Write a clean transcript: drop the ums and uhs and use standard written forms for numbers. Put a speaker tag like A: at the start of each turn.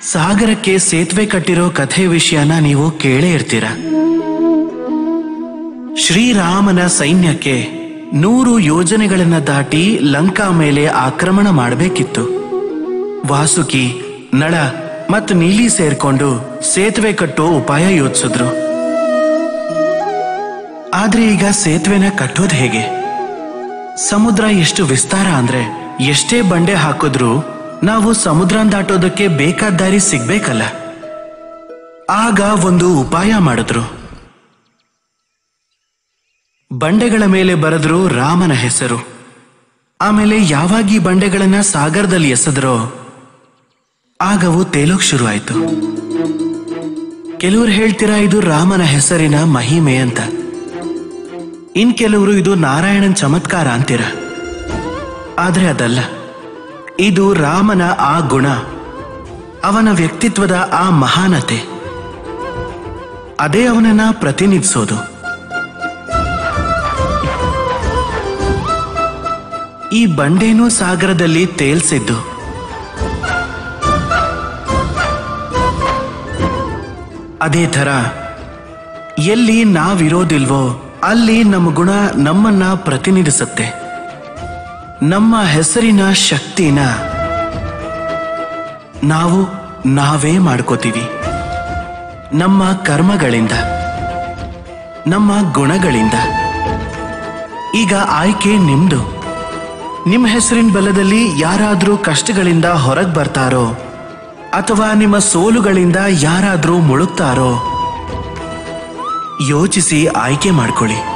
A: ಸಾಗರಕ್ಕೆ ಸೇತುವೆ ಕಟ್ಟಿರೋ ಕಥೆ ವಿಷಯನ ನೀವು ಕೇಳೇ ಇರ್ತೀರ. ಶ್ರೀರಾಮನ ಸೈನ್ಯಕ್ಕೆ 100 ಯೋಜನೆಗಳನ್ನ ದಾಟಿ ಲಂಕಾ ಮೇಲೆ ಆಕ್ರಮಣ ಮಾಡಬೇಕಿತ್ತು. ವಾಸುಕಿ, ನಳ ಮತ್ತು ನೀಲಿ ಸೇರ್ಕೊಂಡು ಸೇತುವೆ ಕಟ್ಟೋ ಉಪಾಯ ಯೋಚಿಸಿದ್ರು. ಆದ್ರೆ ಈಗ ಸೇತುವೆನ ಕಟ್ಟೋದು ಹೇಗೆ? ಸಮುದ್ರ ಎಷ್ಟು ವಿಸ್ತಾರ ಅಂದ್ರೆ ಎಷ್ಟೇ ಬಂಡೆ ಹಾಕಿದ್ರೂ ನಾವು ಸಮುದ್ರ ದಾಟೋದಕ್ಕೆ ಬೇಕಾದ ದಾರಿ ಸಿಗ್ಬೇಕಲ್ಲ. ಆಗ ಒಂದು ಉಪಾಯ ಮಾಡಿದ್ರು. ಬಂಡೆಗಳ ಮೇಲೆ ಬರೆದ್ರು ರಾಮನ ಹೆಸರು. ಆಮೇಲೆ ಯಾವಾಗ ಈ ಬಂಡೆಗಳನ್ನ ಸಾಗರದಲ್ಲಿ ಎಸೆದ್ರೋ ಆಗವು ತೇಲೋಕ್ ಶುರು ಆಯ್ತು. ಕೆಲವರು ಹೇಳ್ತೀರಾ ಇದು ರಾಮನ ಹೆಸರಿನ ಮಹಿಮೆ ಅಂತ. ಇನ್ ಕೆಲವರು ಇದು ನಾರಾಯಣನ್ ಚಮತ್ಕಾರ ಅಂತೀರ. ಆದ್ರೆ ಅದಲ್ಲ, ಇದು ರಾಮನ ಆ ಗುಣ, ಅವನ ವ್ಯಕ್ತಿತ್ವದ ಆ ಮಹಾನತೆ, ಅದೇ ಅವನನ್ನ ಪ್ರತಿನಿಧಿಸೋದು. ಈ ಬಂಡೆನೂ ಸಾಗರದಲ್ಲಿ ತೇಲ್ಸಿದ್ದು. ಅದೇ ಥರ ಎಲ್ಲಿ ನಾವಿರೋದಿಲ್ವೋ ಅಲ್ಲಿ ನಮ್ಮ ಗುಣ ನಮ್ಮನ್ನ ಪ್ರತಿನಿಧಿಸುತ್ತೆ. ನಮ್ಮ ಹೆಸರಿನ ಶಕ್ತಿನ ನಾವು ನಾವೇ ಮಾಡ್ಕೋತೀವಿ. ನಮ್ಮ ಕರ್ಮಗಳಿಂದ, ನಮ್ಮ ಗುಣಗಳಿಂದ. ಈಗ ಆಯ್ಕೆ ನಿಮ್ದು. ನಿಮ್ಮ ಹೆಸರಿನ ಬಲದಲ್ಲಿ ಯಾರಾದ್ರೂ ಕಷ್ಟಗಳಿಂದ ಹೊರಗೆ ಬರ್ತಾರೋ ಅಥವಾ ನಿಮ್ಮ ಸೋಲುಗಳಿಂದ ಯಾರಾದ್ರೂ ಮುಳುಗ್ತಾರೋ ಯೋಚಿಸಿ ಆಯ್ಕೆ ಮಾಡ್ಕೊಳ್ಳಿ.